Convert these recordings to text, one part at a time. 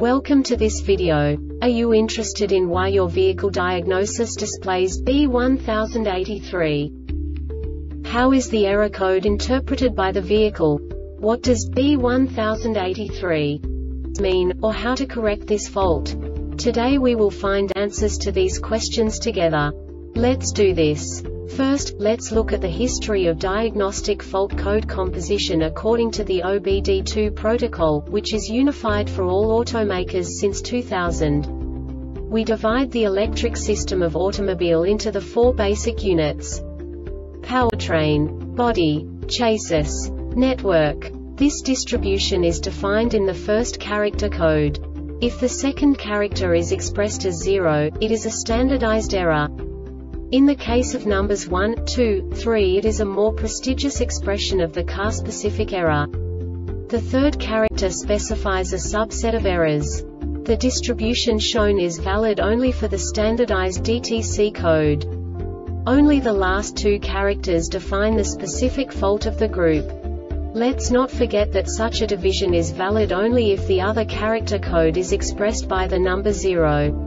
Welcome to this video. Are you interested in why your vehicle diagnosis displays B1083? How is the error code interpreted by the vehicle? What does B1083 mean, or how to correct this fault? Today we will find answers to these questions together. Let's do this. First, let's look at the history of diagnostic fault code composition according to the OBD2 protocol, which is unified for all automakers since 2000. We divide the electric system of automobile into the four basic units: powertrain, body, chassis, network. This distribution is defined in the first character code. If the second character is expressed as 0, it is a standardized error. In the case of numbers 1, 2, 3, it is a more prestigious expression of the car-specific error. The third character specifies a subset of errors. The distribution shown is valid only for the standardized DTC code. Only the last two characters define the specific fault of the group. Let's not forget that such a division is valid only if the other character code is expressed by the number 0.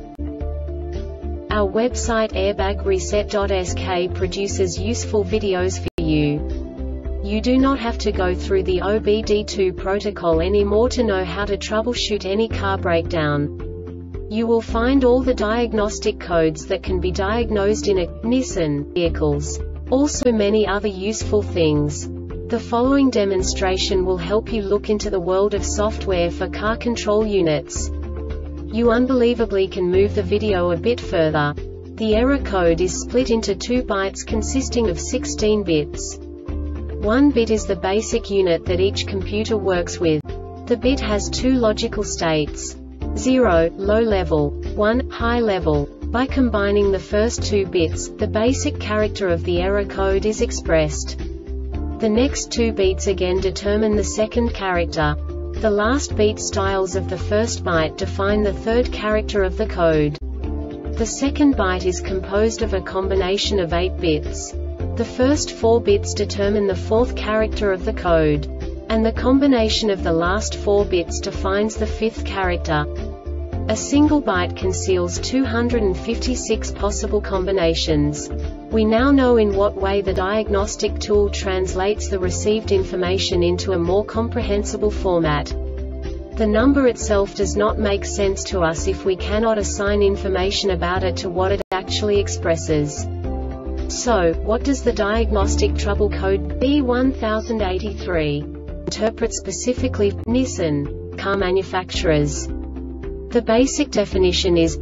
Our website airbagreset.sk produces useful videos for you. You do not have to go through the OBD2 protocol anymore to know how to troubleshoot any car breakdown. You will find all the diagnostic codes that can be diagnosed in a Nissan vehicles. Also many other useful things. The following demonstration will help you look into the world of software for car control units. You unbelievably can move the video a bit further. The error code is split into 2 bytes consisting of 16 bits. 1 bit is the basic unit that each computer works with. The bit has 2 logical states: 0, low level, 1, high level. By combining the first 2 bits, the basic character of the error code is expressed. The next 2 beats again determine the second character. The last beat styles of the first byte define the third character of the code. The second byte is composed of a combination of 8 bits. The first 4 bits determine the fourth character of the code. And the combination of the last 4 bits defines the fifth character. A single byte conceals 256 possible combinations. We now know in what way the diagnostic tool translates the received information into a more comprehensible format. The number itself does not make sense to us if we cannot assign information about it to what it actually expresses. So, what does the diagnostic trouble code B1083 interpret specifically for Nissan car manufacturers? The basic definition is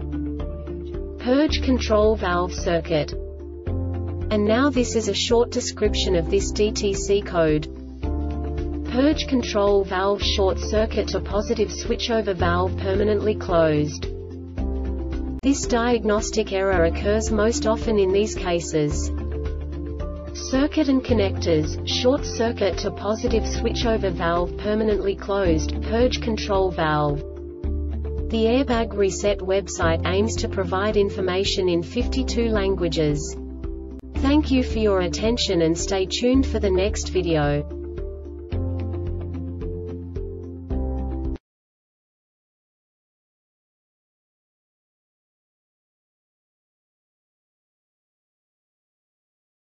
purge control valve circuit. And now this is a short description of this DTC code. Purge control valve short circuit to positive switchover valve permanently closed. This diagnostic error occurs most often in these cases: circuit and connectors, short circuit to positive switchover valve permanently closed, purge control valve. The Airbag Reset website aims to provide information in 52 languages. Thank you for your attention and stay tuned for the next video.